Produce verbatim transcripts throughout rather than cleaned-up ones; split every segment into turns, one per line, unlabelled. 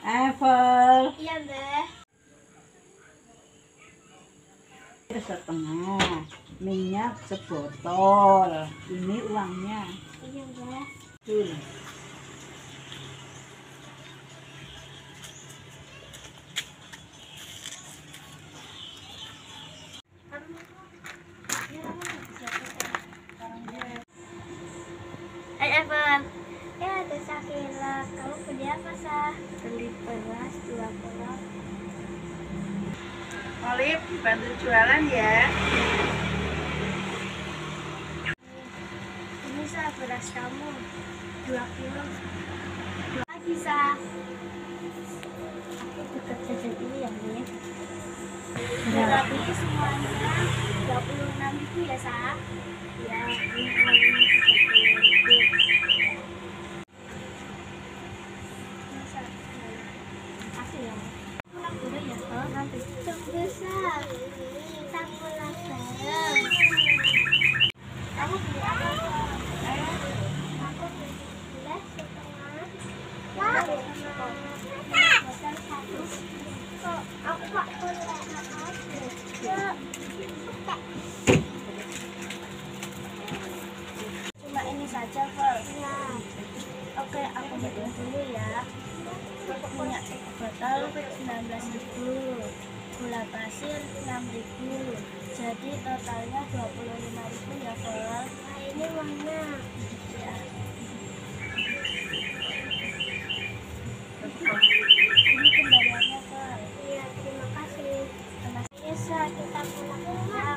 Apple.
Iya, Mbak.
Setengah, minyak sebotol. Ini uangnya.
Iya, Mbak.
Tuh.
Hai, Evan. Ya, ada Sakila. Kamu beli apa, Sa? Beli beras dua kilo.
Olip, bantu jualan ya.
Ini, Sa, beras kamu dua kilo. Lagi, Sa. Aku dekat jajan dulu ya, Nih. Berarti semuanya dua puluh enam ribu ya, Sa? Ya, ini uangnya tiga puluh ribu. Masa? Makasih ya. Pulang dulu ya, oh, nanti. Tunggu, Sa. Kita pulang bareng. Kamu beli apa? Aku beli beras setengah. Wah, botol satu. Kok aku pak boleh aja? Cuma ini saja, Pak. Ya. Oke, aku hitung dulu ya. Minyak botol sembilan belas ribu, gula pasir enam ribu. Jadi totalnya dua puluh lima ribu ya, Pak. Nah, ini uangnya. Ya. Ini kembaliannya, Pak. Iya, terima kasih. Terima kasih, Sa. Kita pulang.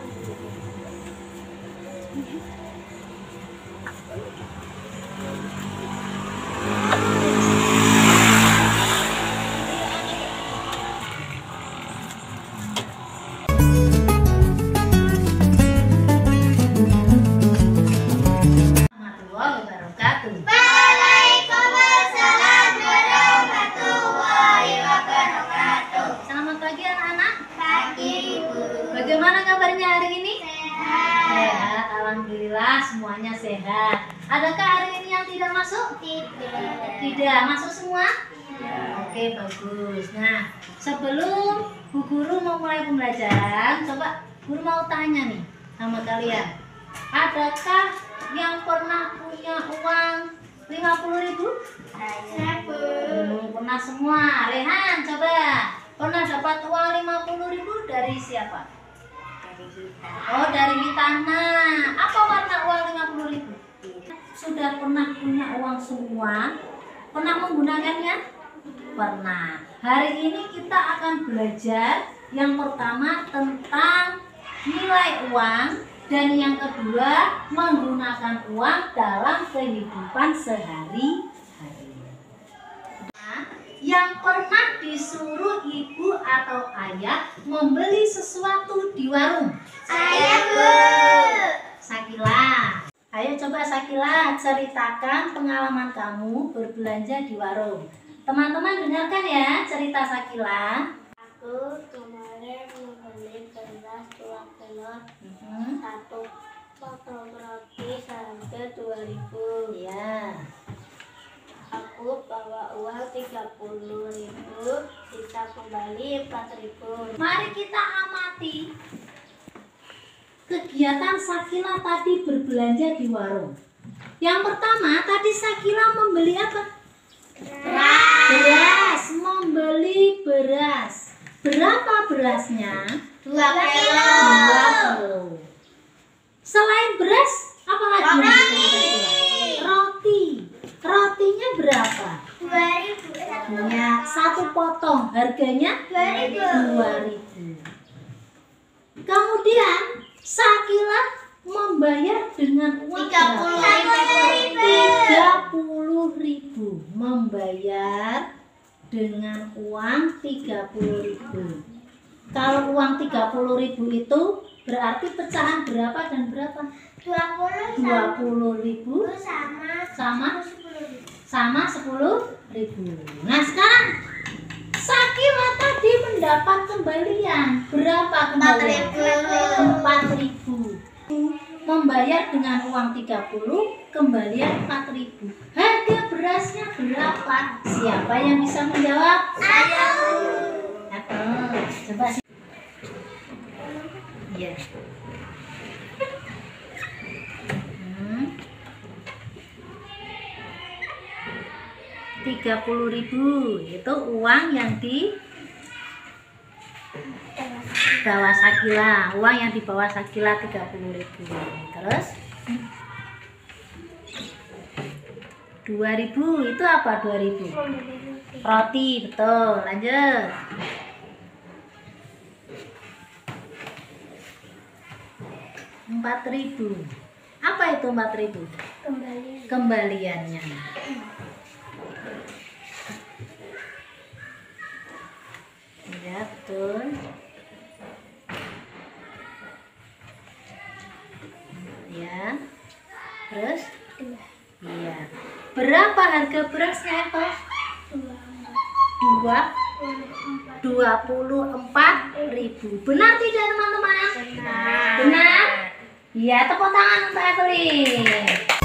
Waalaikumsalam warahmatullahi wabarakatuh.
Selamat pagi anak-anak.
Pagi, Ibu.
Bagaimana kabarnya hari ini?
Sehat.
Sehat, alhamdulillah semuanya sehat. Adakah hari ini yang tidak masuk?
Tidak.
Tidak, masuk semua?
Iya.
Oke, bagus. Nah, sebelum Bu Guru mau mulai pembelajaran, coba Guru mau tanya nih sama kalian. Adakah yang pernah punya uang lima puluh ribu?
Saya, Bu.
Hmm, pernah semua. Rehan, coba. Pernah dapat uang lima puluh ribu dari siapa?
Dari kita.
Oh, dari Mitana. Apa warna uang lima puluh ribu? Sudah pernah punya uang semua? Pernah menggunakannya? Pernah. Hari ini kita akan belajar yang pertama tentang nilai uang dan yang kedua menggunakan uang dalam kehidupan sehari-hari. Nah, yang pernah disuruh ibu atau ayah membeli sesuatu di warung?
Saya, Bu.
Sakila. Ayo coba Sakila ceritakan pengalaman kamu berbelanja di warung. Teman-teman dengarkan ya cerita Sakila.
Aku kemarin membeli beras dua kilo,
Hmm.
satu potong roti seharga dua ribu.
Ya.
Aku bawa uang tiga puluh ribu, sisa kembali empat ribu.
Mari kita amati kegiatan Sakila tadi berbelanja di warung. Yang pertama tadi Sakila membeli apa? Beras, membeli beras. Berapa berasnya?
Dua kilo.
Dua kilo. Selain beras, apa lagi? yang
Roti.
dibeli Sakila? Roti. Rotinya berapa?
Dua ribu.
Ya, satu potong. Harganya
Dua ribu.
dua ribu. Kemudian Sakila membayar dengan uang
Tiga puluh
berapa?
ribu.
tiga puluh ribu. Membayar dengan uang tiga puluh ribu. Kalau uang tiga puluh ribu itu berarti pecahan berapa dan berapa?
Dua puluh
dua puluh ribu
sama
sama
sepuluh ribu.
sama sepuluh ribu. Nah, sekarang Sakila tadi mendapat kembalian berapa kembalian? empat ribu. Membayar dengan uang tiga puluh, kembalian empat ribu. Harga berasnya berapa?
Apa?
Siapa yang bisa menjawab?
Ayo.
Aku. Coba sih. Iya. Hmm. tiga puluh ribu itu uang yang di bawah Sakila, uang yang di bawah Sakila tiga puluh ribu. Terus dua ribu itu apa? Dua ribu roti, betul. Lanjut. Empat ribu apa itu? Empat ribu
Kembali.
kembaliannya. Ya, betul. Ya. Terus? Iya. Berapa harga berasnya itu? Dua dua puluh empat ribu. Benar tidak teman-teman?
Benar.
Benar? Iya, tepuk tangan untuk Evelyn.